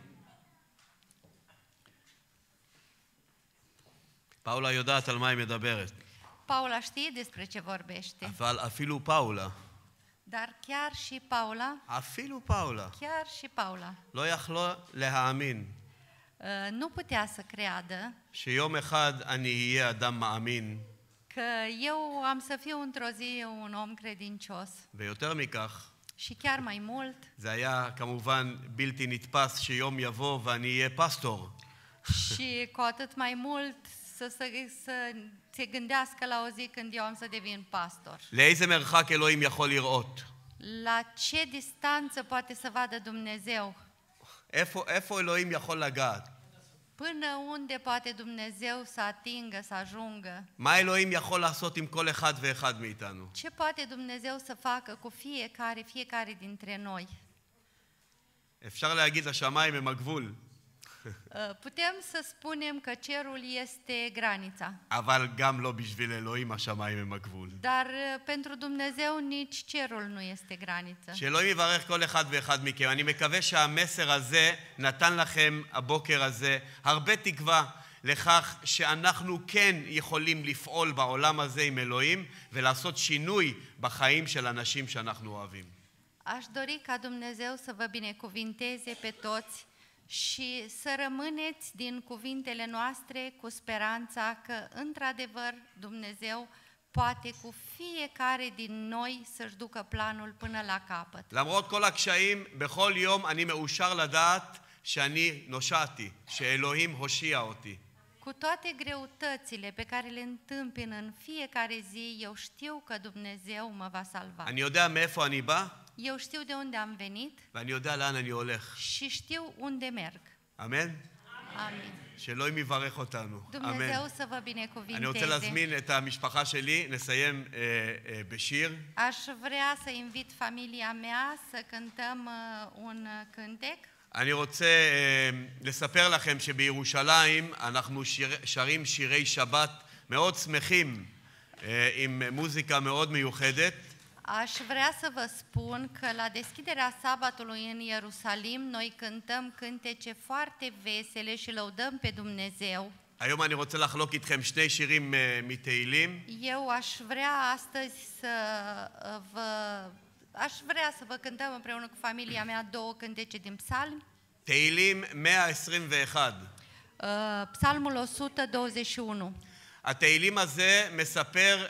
פאולה יודעת על מה היא מדברת. Paula știe despre ce vorbește. אבל אפילו פאולה, Dar chiar și Paula, chiar și Paula, לא יכלה להאמין nu putea să creadă שיום אחד אני אהיה אדם מאמין, că eu am să fiu într-o zi un om credincios. ויותר מכך, Și chiar mai mult, זה היה כמובן בלתי נתפס שיום יבוא ואני אהיה פסטור. și cu atât mai mult să se gândească la o zi când eu am să devin pastor. לאיזה מרחק אלוהים יכול לראות? La ce distanță poate să vadă Dumnezeu? איפה אלוהים יכול לגעת? Până unde poate Dumnezeu să atingă, să ajungă? מה אלוהים יכול לעשות עם כל אחד ואחד מאיתנו? Ce poate Dumnezeu să facă cu fiecare dintre noi? אפשר להגיד השמיים הם הגבול, Putem să spunem că cerul este granița, אבל גם לא בשביל אלוהים השמיים הם הגבול. dar pentru Dumnezeu nici cerul nu este graniță. שאלוהים יברך כל אחד ואחד מכם. אני מקווה שהמסר הזה נתן לכם הבוקר הזה הרבה תקווה לכך שאנחנו כן יכולים לפעול בעולם הזה עם אלוהים ולעשות שינוי בחיים של אנשים שאנחנו אוהבים. Aș dori ca Dumnezeu să vă binecuvinteze pe toți și să rămâneți din cuvintele noastre cu speranța că, într-adevăr, Dumnezeu poate cu fiecare din noi să-și ducă planul până la capăt. למרות כל הקשיים, בכל יום אני מאושר לדעת שאני נושעתי, שאלוהים הושיע אותי. Cu toate greutățile pe care le întâmpin în fiecare zi, eu știu că Dumnezeu mă va salva. אני יודע מאיפה אני bא, Eu știu de unde am venit ואני יודע לאן אני הולך. și știu unde merg. אמן? Amin. שאלוהים יברך אותנו. Dumnezeu să vă אני רוצה binecuvinteze. להזמין את המשפחה שלי, נסיים בשיר. Aș vrea să invit familia mea să cântăm un cântec. אני רוצה לספר לכם שבירושלים אנחנו שרים שירי שבת מאוד שמחים עם מוזיקה מאוד מיוחדת. Aș vrea să vă spun că la deschiderea sabatului în Ierusalim noi cântăm cântece foarte vesele și lăudăm pe Dumnezeu. היום אני רוצה לחלוק איתכם שני שירים מתהילים. Eu aș vrea astăzi să vă cântăm împreună cu familia mea două cântece din psalmi. תהילים 121. Psalmul 121. התהילים הזה מספר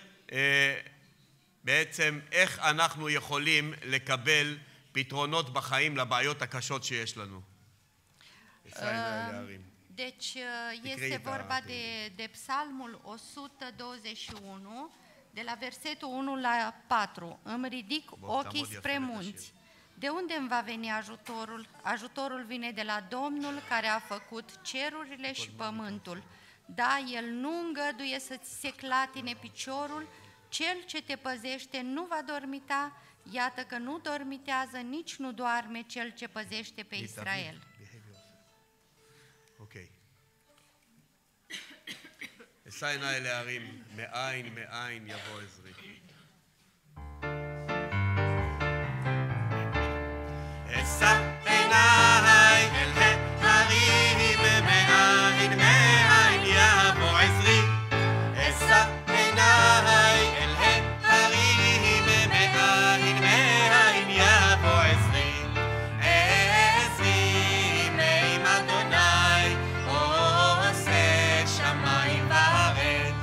בעצם איך אנחנו יכולים לקבל פתרונות בחיים לבעיות הקשות שיש לנו. Deci este vorba de Psalmul 121, de la versetul 1 la 4. Îmi ridic ochii spre munți. De unde îmi va veni ajutorul? Ajutorul vine de la Domnul care a făcut cerurile și pământul. Da, El nu îngăduie să ți se clatine piciorul, Cel ce te păzește nu va dormita, iată că nu dormitează, nici nu doarme Cel ce păzește pe Israel. אוקיי. אשא עיניי אל ההרים, מאין מאין יבוא עזרי. אשא עיניי אל ההרים, מאין מאין יבוא עזרי. אשא עיניי אל ההרים, מאין מאין יבוא עזרי. עזרי מעם אדוני עושה שמיים וארץ.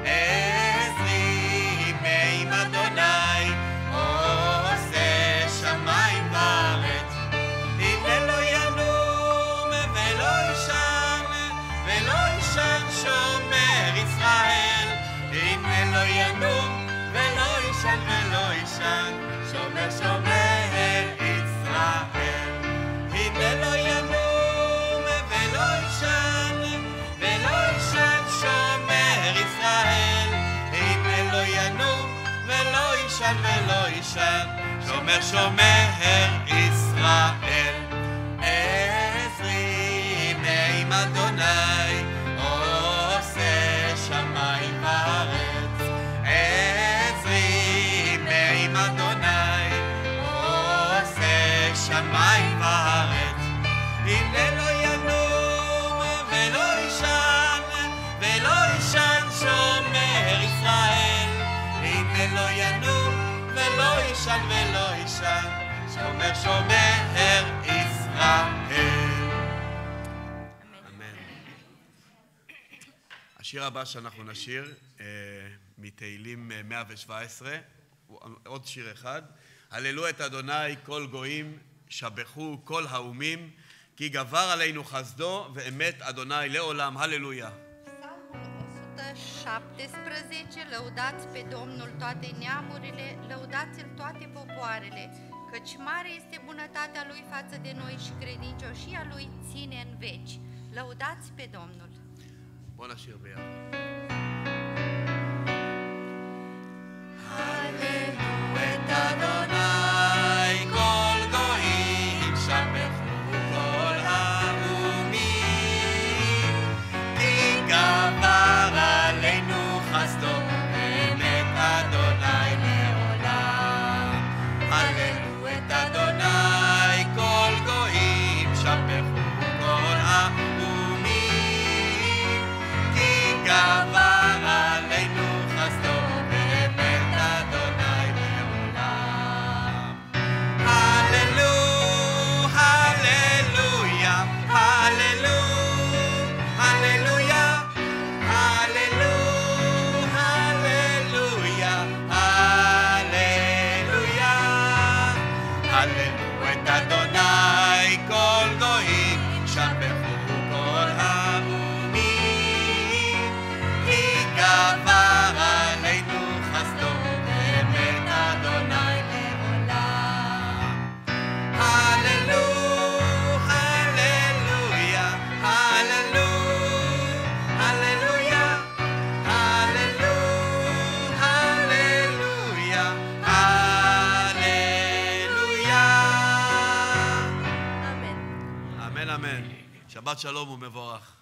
עזרי מעם אדוני עושה שמיים וארץ. הנה לא ינום ולא יישן, ולא יישן שומר ישראל. הנה לא ינום ולא יישן ולא יישן שומר שומר ישראל. הנה לא ינום ולא יישן, ולא יישן שומר ישראל. הנה לא ינום ולא יישן ולא יישן שומר שומר ישראל. עזרי מעם אדוני עושה שמיים וארץ. עזרי מעם אדוני עושה שמיים וארץ. הנה לא ינום ולא יישן, ולא יישן שומר ישראל. הנה לא ינום ולא יישן ולא יישן שומר שומר ישראל. אמן. השיר הבא שאנחנו נשיר מתהילים 117, עוד שיר אחד. הללו את אדוני כל גויים, שבחו כל האומים, כי גבר עלינו חסדו ואמת אדוני לעולם. הללויה. Psalmul 117, lăudați pe Domnul toate neamurile, lăudați-L toate popoarele, căci mare este bunătatea Lui față de noi și credincioșia Lui ține în veci. Lăudați pe Domnul! בוא נשיר ביחד. הללו את אדוני כל גויים, שבחו כל האומים, כי גבר עלינו חסדו אמת אדוני לעולם. הללו את אדוני כל גויים, שבחו כל האומים, כי גבר עלינו חסדו באמת אדוני לעולם. הללו, הללויה, הללו, הללויה, הללו, הללויה, הללויה. הללו את אדוני כל גויים, שבחו כל האומים, כי גבר עלינו חסדו באמת אדוני לעולם. הללו, הללויה, הללו, הללויה, הללו, הללויה, הללויה. אמן. אמן אמן. שבת שלום ומבורך.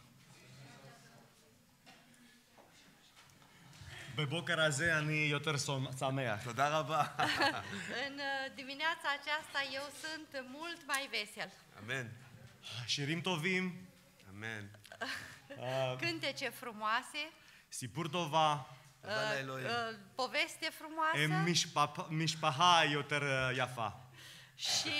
בבוקר הזה אני יותר שמח. תודה רבה. În dimineața aceasta eu sunt mult mai vesel. אמן. שירים טובים, אמן. Cântece frumoase, סיפור טובה, תודה לאלוהים. poveste frumoasă משפחה יותר יפה. și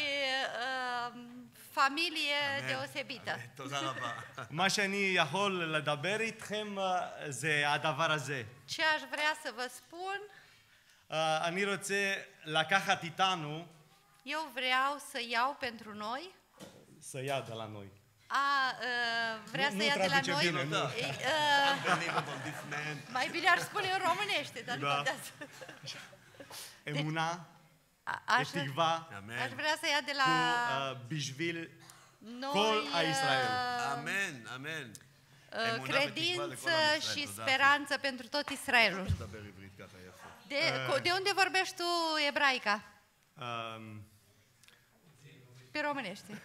familie deosebită. תודה רבה. מה שאני יכול לדבר איתכם זה הדבר הזה. Ce aș vrea să vă spun, אני רוצה לקחת איתנו, eu vreau să iau pentru noi, să ia de la noi. vrea Nu- să nu ia de la traduce noi. bine, nu. Unbelievable, this man. Mai bine ar spune în românește, dar nu Da. contează. אמונה, Aș תקווה, אמן. vrea să ia de la בשביל noi כל הישראל. אמן, אמן. credință și speranță pentru tot Israelul. De unde vorbești tu ebraica? Pe românește.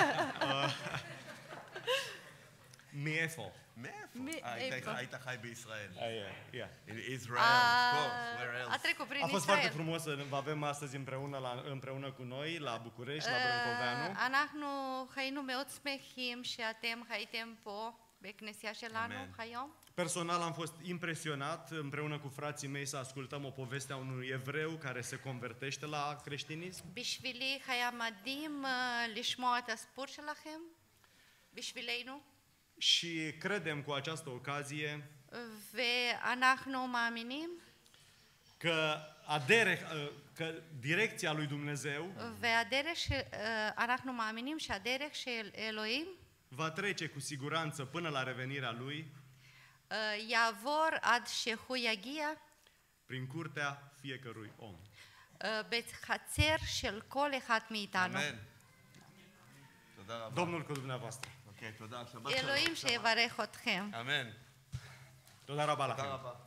מאיפה? היית חי בישראל. Yeah. In Israel, of course. Where else? A trecut prin A fost foarte Israel. frumos să vă avem astăzi împreună cu noi la București, la Brâncoveanu. אנחנו היינו מאוד שמחים שאתם הייתם פה בכנסייה שלנו היום. Personal am fost impresionat împreună cu frații mei să ascultăm o poveste a unui evreu care se convertește la creștinism. בשבילי היה מדהים לשמוע את הסיפור שלכם, בשבילנו. Și credem cu această ocazie ואנחנו מאמינים că direcția lui Dumnezeu אנחנו מאמינים שהדרך של אלוהים va trece cu siguranță până la revenirea lui יעבור עד שהוא יגיע prin curtea fiecărui om. בחצר של כל אחד מאיתנו. אמן. תודה רבה. Domnul cu dumneavoastră. אוקיי, תודה. שבת שלום. אלוהים שיברך אתכם. אמן. Tודה raba la תודה fel. רבה.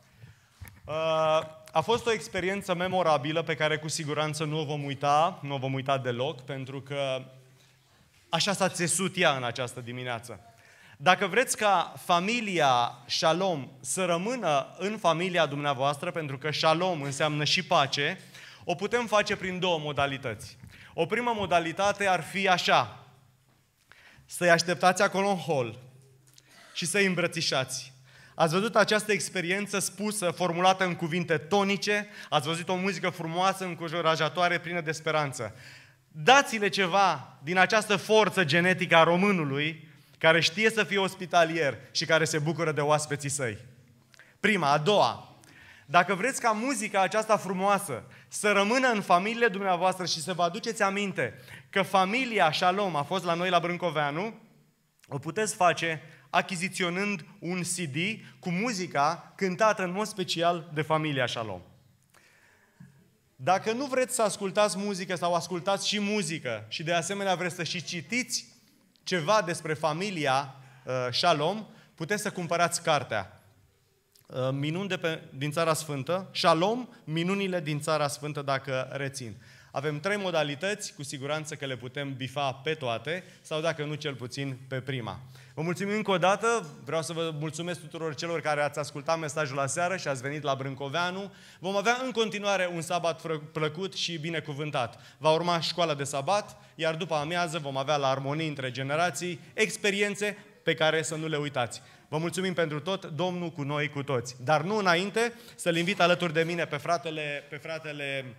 A fost o experiență memorabilă pe care cu siguranță nu o vom uita deloc, pentru că așa s-a țesut ea în această dimineață. Dacă vreți ca familia Shalom să rămână în familia dumneavoastră, pentru că Shalom înseamnă și pace, o putem face prin două modalități. O primă modalitate ar fi așa: să-i așteptați acolo în hol și să-i îmbrățișați. Ați văzut această experiență spusă, formulată în cuvinte tonice, ați văzut o muzică frumoasă, încurajatoare, plină de speranță. Dați-le ceva din această forță genetică a românului, care știe să fie ospitalier și care se bucură de oaspeții săi. Prima. A doua, dacă vreți ca muzica aceasta frumoasă să rămână în familiile dumneavoastră și să vă aduceți aminte că familia Shalom a fost la noi la Brâncoveanu, o puteți face achiziționând un CD cu muzica cântată în mod special de familia Shalom. Dacă nu vreți să ascultați muzică sau ascultați și muzică și de asemenea vreți să și citiți ceva despre familia Shalom, puteți să cumpărați cartea Minuni din Țara Sfântă, Shalom, minunile din Țara Sfântă, dacă rețin. Avem 3 modalități, cu siguranță că le putem bifa pe toate, sau dacă nu, cel puțin pe prima. Vă mulțumim încă o dată, vreau să vă mulțumesc tuturor celor care ați ascultat mesajul la seară și ați venit la Brâncoveanu. Vom avea în continuare un sabat plăcut și binecuvântat. Va urma școala de sabat, iar după amiază vom avea la Armonii între generații experiențe pe care să nu le uitați. Vă mulțumim pentru tot, Domnul cu noi, cu toți. Dar nu înainte să-l invit alături de mine pe fratele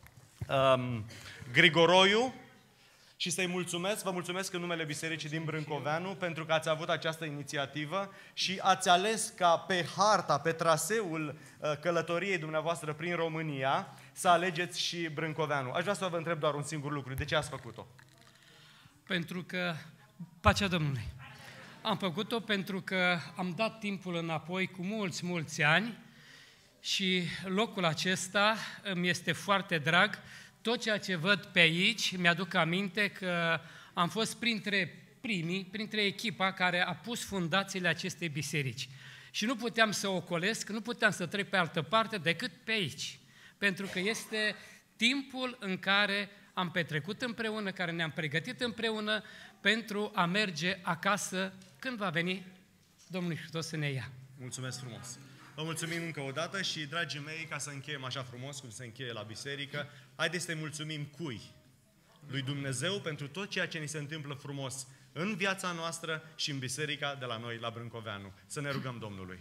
Grigoroiu și să-i mulțumesc. Vă mulțumesc în numele Bisericii din Brâncoveanu pentru că ați avut această inițiativă și ați ales ca pe harta, pe traseul călătoriei dumneavoastră prin România să alegeți și Brâncoveanu. Aș vrea să vă întreb doar un singur lucru. De ce ați făcut-o? Pentru că, pacea Domnului, am făcut-o pentru că am dat timpul înapoi cu mulți ani și locul acesta îmi este foarte drag. Tot ceea ce văd pe aici, mi-aduc aminte că am fost printre echipa care a pus fundațiile acestei biserici. Și nu puteam să ocolesc, nu puteam să trec pe altă parte decât pe aici. Pentru că este timpul în care am petrecut împreună, care ne-am pregătit împreună pentru a merge acasă când va veni Domnul Hristos să ne ia. Mulțumesc frumos! Vă mulțumim încă o dată și, dragii mei, ca să încheiem așa frumos cum se încheie la biserică, haideți să-i mulțumim cui? Lui Dumnezeu pentru tot ceea ce ni se întâmplă frumos în viața noastră și în biserica de la noi la Brâncoveanu. Să ne rugăm Domnului.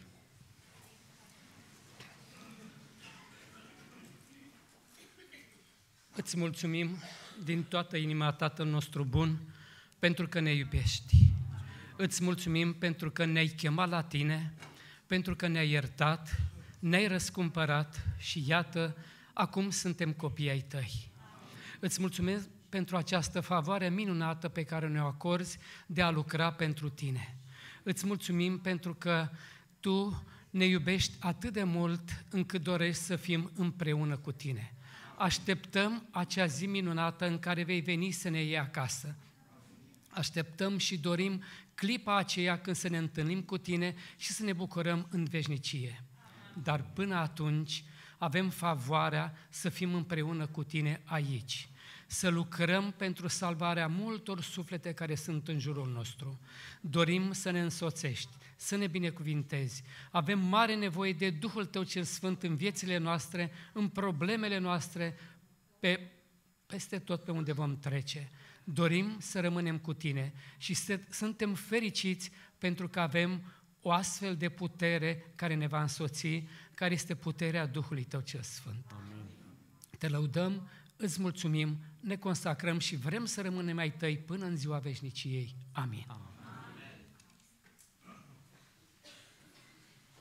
Îți mulțumim din toată inima, Tatăl nostru bun, pentru că ne iubești. Îți mulțumim pentru că ne-ai chemat la tine, pentru că ne-ai iertat, ne-ai răscumpărat și iată, acum suntem copii ai tăi. Îți mulțumesc pentru această favoare minunată pe care ne-o acorzi de a lucra pentru tine. Îți mulțumim pentru că tu ne iubești atât de mult încât dorești să fim împreună cu tine. Așteptăm acea zi minunată în care vei veni să ne iei acasă. Așteptăm și dorim clipa aceea când să ne întâlnim cu tine și să ne bucurăm în veșnicie. Dar până atunci avem favoarea să fim împreună cu tine aici, să lucrăm pentru salvarea multor suflete care sunt în jurul nostru. Dorim să ne însoțești, să ne binecuvintezi. Avem mare nevoie de Duhul Tău cel Sfânt în viețile noastre, în problemele noastre, peste tot pe unde vom trece. Dorim să rămânem cu tine și suntem fericiți pentru că avem o astfel de putere care ne va însoți, care este puterea Duhului Tău cel Sfânt. Amin. Te lăudăm, îți mulțumim, ne consacrăm și vrem să rămânem ai Tăi până în ziua veșniciei. Amin. Amin.